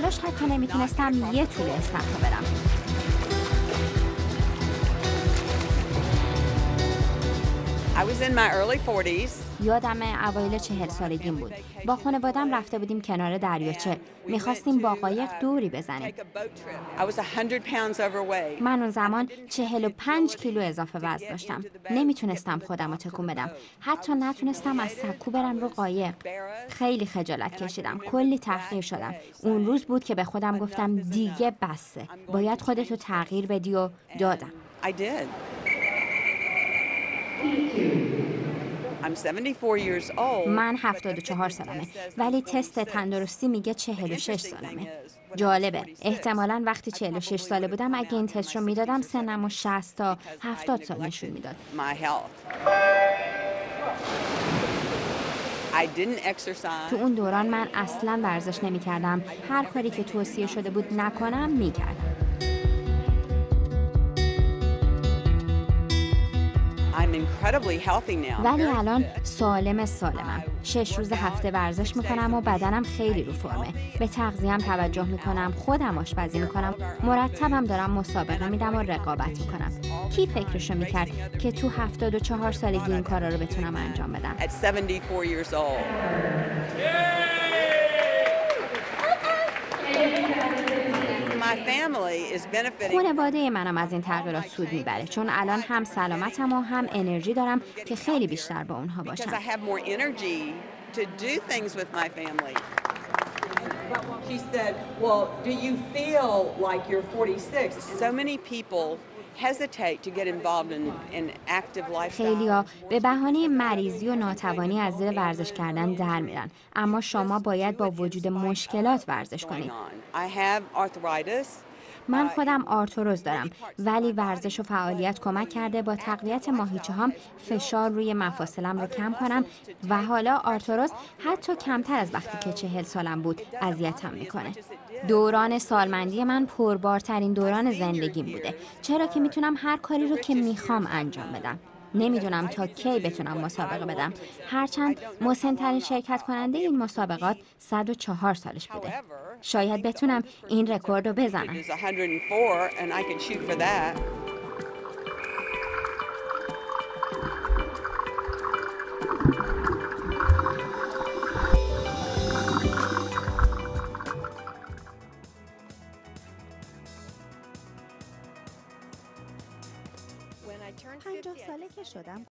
اولاش حتی نمیتونستم یه طول استخر برم. I was in my early 40s. یادم اوایل 40 سالگیم بود. با خانوادم رفته بودیم کنار دریاچه. میخواستیم با قایق دوری بزنیم. I was 100 pounds overweight. من اون زمان 45 کیلو اضافه وزن داشتم. نمیتونستم خودم رو تکون بدم. حتی نتونستم از سکو برم رو قایق. خیلی خجالت کشیدم. کلی تحقیر شدم. اون روز بود که به خودم گفتم دیگه بسه. باید خودتو تغییر بدی و دادم. I did. I'm 74 years old. من 74 سالمه ولی تست تندرستی میگه 46 سالمه. جالبه. احتمالاً وقتی 46 ساله بودم اگه این تست رو میدادم سنمو 60 تا 70 سال نشون میداد. My health. I didn't exercise. تو اون دوران من اصلاً ورزش نمی‌کردم. هر کاری که توصیه شده بود نکنم می‌کردم. I'm incredibly healthy now. ولی الان سالمم. 6 روز هفته ورزش میکنم و بدنم خیلی رو فرمه. به تغذیه‌ام توجه میکنم، خودم آشپزی میکنم، مرتبم دارم مسابقه میدم و رقابت میکنم. کی فکرشو میکرد که تو 74 سالگی این کارا رو بتونم انجام بدم؟ At 74 years old. My family is benefiting. خانواده منم از این تغییرات سود میبره چون الان هم سلامتم و هم انرژی دارم که خیلی بیشتر با اونها Because I باشم. have more energy to do things with my family. She said, well, do you feel like you're 46? So many people hesitate to get involved in active lifestyle. خیلیا به بهانه مریضی و ناتوانی از زیر ورزش کردن در میرن، اما شما باید با وجود مشکلات ورزش کنید. I have arthritis. من خودم آرتروز دارم ولی ورزش و فعالیت کمک کرده با تقویت ماهیچه هم فشار روی مفاصلم رو کم کنم و حالا آرتروز حتی کمتر از وقتی که 40 سالم بود اذیتم میکنه. دوران سالمندی من پربارترین دوران زندگیم بوده، چرا که میتونم هر کاری رو که میخوام انجام بدم. نمیدونم تا کی بتونم مسابقه بدم، هرچند مسن‌ترین شرکت کننده این مسابقات 104 سالش بوده. شاید بتونم این رکورد رو بزنم. Is 104 and I can shoot for that. When I turned 50, 50 ساله که شدم